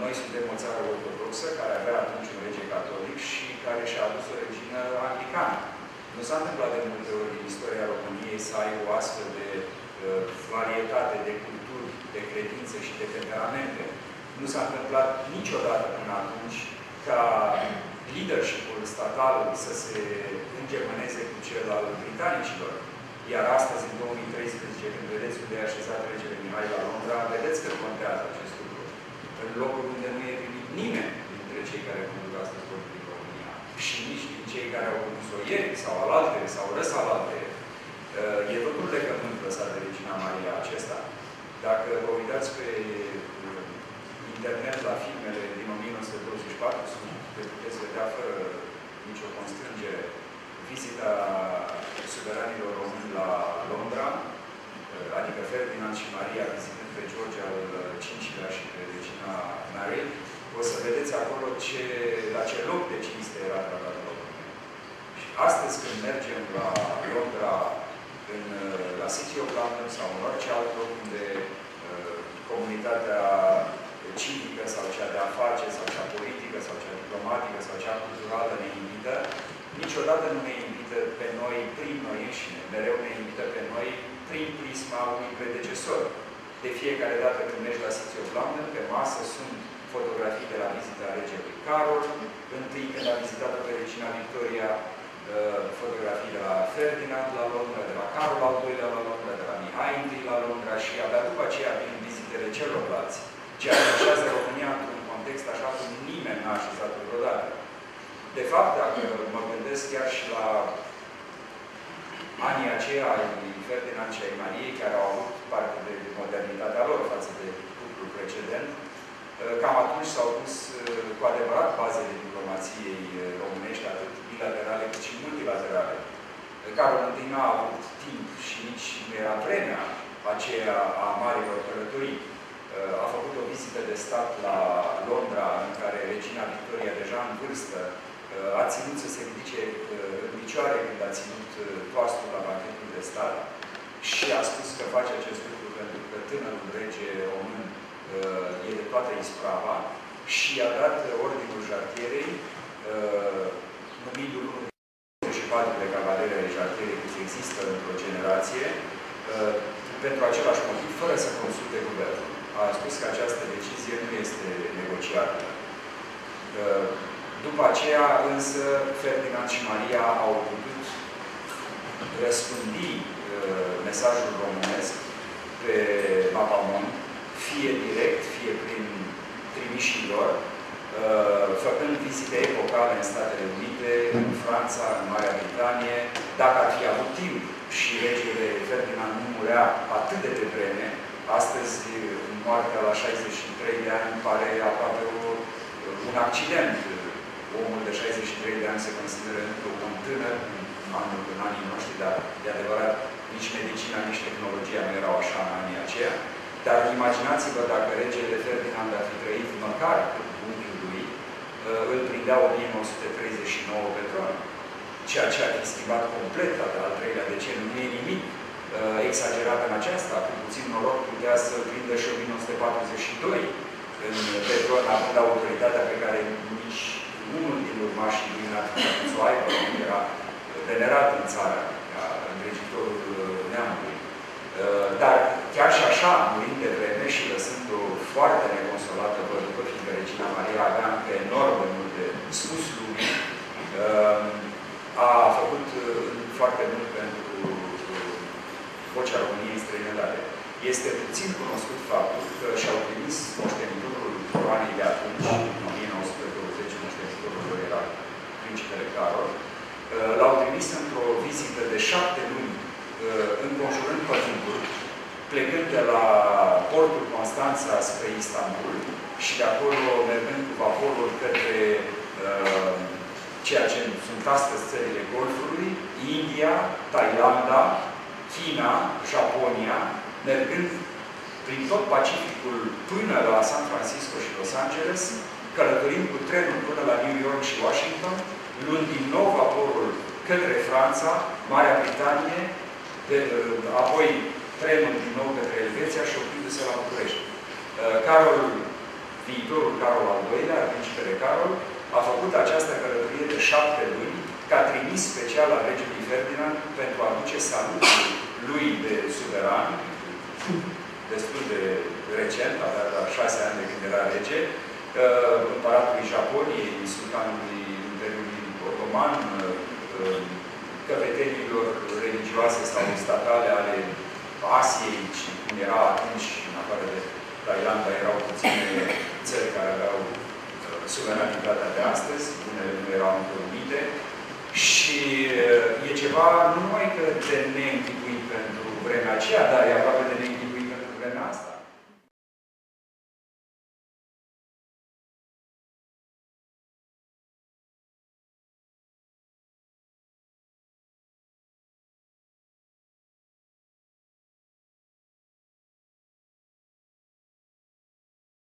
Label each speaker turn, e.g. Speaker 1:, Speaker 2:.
Speaker 1: noi suntem o țară ortodoxă, care avea atunci un rege catolic și care și-a adus o regină anglicană. Nu s-a întâmplat de multe ori în istoria României să ai o astfel de varietate de culturi, de credințe și de temperamente. Nu s-a întâmplat niciodată până atunci ca leadership-ul statal să se îngermaneze cu cel al britanicilor. Iar astăzi, în 2013, când vedeți unde e așezat regele Mihai la Londra, vedeți că contează acest lucru. În locuri unde nu e primit nimeni dintre cei care conduc astăzi politica România. Și nici din cei care au condus-o ieri, sau alaltă, sau răsalalte. E tot un legământ lăsat de Regina Maria acesta. Dacă vă uitați pe internet la filmele din 1924, le puteți vedea fără nicio constrângere vizita suveranilor români la Londra, adică Ferdinand și Maria vizitând pe George al V-lea și pe Regina Mary, o să vedeți acolo la ce loc de cinste era tratatul României. Și astăzi, când mergem la Londra, la City of London sau în orice alt loc unde comunitatea civică sau cea de afaceri sau cea politică sau cea diplomatică sau cea culturală ne invită, niciodată nu ne invită pe noi prin noi înșine. Mereu ne invită pe noi prin prisma unui predecesor. De fiecare dată când mergi la City of London, pe masă sunt fotografii de la vizita regelui Carol, întâi când a vizitat-o pe Regina Victoria, fotografii de la Ferdinand la Londra, de la Carol al II-lea la Londra, de la Mihai I la Londra și abia după aceea vin vizitele celorlalți. Ceea ce așează România într-un context așa cum nimeni n-a așezat-o vreodată. De fapt, dacă mă gândesc chiar și la anii aceia ai Ferdinand și ai Mariei, care au avut parte de modernitatea lor față de cuplul precedent, cam atunci s-au pus cu adevărat bazele diplomației românești, atât bilaterale cât și multilaterale. Carol I n-a avut timp și nici nu era vremea aceea a marilor călătorii. A făcut o vizită de stat la Londra, în care Regina Victoria, deja în vârstă, a ținut să se ridice în picioare când a ținut toastul la banchetul de stat și a spus că face acest lucru pentru că tânărul rege român e de toată isprava și a dat ordinul jartierei, numindu-l unul din 24 de cavaleri ai jartierei cât există într-o generație, pentru același motiv, fără să consulte guvernul. A spus că această decizie nu este negociată. După aceea, însă, Ferdinand și Maria au putut răspândi mesajul românesc pe mapamont, fie direct, fie prin trimișii lor, făcând vizite epocale în Statele Unite, în Franța, în Marea Britanie. Dacă ar fi avut timp și regele Ferdinand nu murea atât de devreme, astăzi, moartea la 63 de ani pare aproape un accident. Omul de 63 de ani se consideră un tânăr în anii noștri, dar de adevărat nici medicina, nici tehnologia nu erau așa în anii aceia. Dar imaginați-vă dacă regele Ferdinand ar fi trăit măcar cât unchiul lui, îl prindea 1939 pe tron. Ceea ce a schimbat complet al treilea deceniu. Nu e nimic exagerat în aceasta. Cu puțin noroc putea să prindă și 1942 pe tron, având autoritatea pe care nici unul din urmașii lui n-a putut să o aibă. Era venerat în țară, ca îndregitorul neamului. Dar chiar și așa, murind de vreme și lăsând-o foarte neconsolată văduvă, fiindcă Regina Maria avea încă enorm de multe spus lumii, a făcut foarte mult pentru vocea României în străinătate. Este puțin cunoscut faptul că și-au trimis moștenitorul coroanei de atunci, în 1920, moștenitorul lor era principele Carol, l-au trimis într-o vizită de 7 luni, înconjurând pământul, plecând de la portul Constanța spre Istanbul și de acolo mergând cu vaporul către ceea ce sunt astăzi țările Golfului, India, Thailanda, China, Japonia, mergând prin tot Pacificul până la San Francisco și Los Angeles, călătorind cu trenul până la New York și Washington, luând din nou vaporul către Franța, Marea Britanie, apoi trenul din nou către Elveția și oprindu-se la București. Carol viitorul Carol al II-lea, principele Carol, a făcut această călătorie de 7 luni ca trimis special al regelui Ferdinand pentru a aduce salutul lui de suveran, destul de recent, avea la 6 ani de când era rege, împăratului Japoniei, sultanului Imperiului Otoman, căpetenilor religioase sau statale ale Asiei, și cum era atunci, în afară de Thailanda, erau puține țări care aveau suveranitatea de astăzi, unele nu erau încă unite. Și e ceva nu numai că de neînchipuit pentru vremea aceea, dar e aproape de neînchipuit